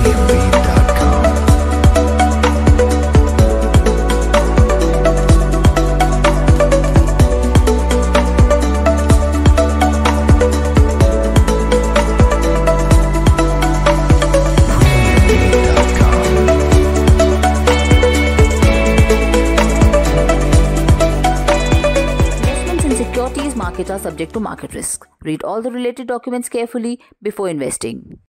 Securities market are subject to market risk. Read all the related documents carefully before investing.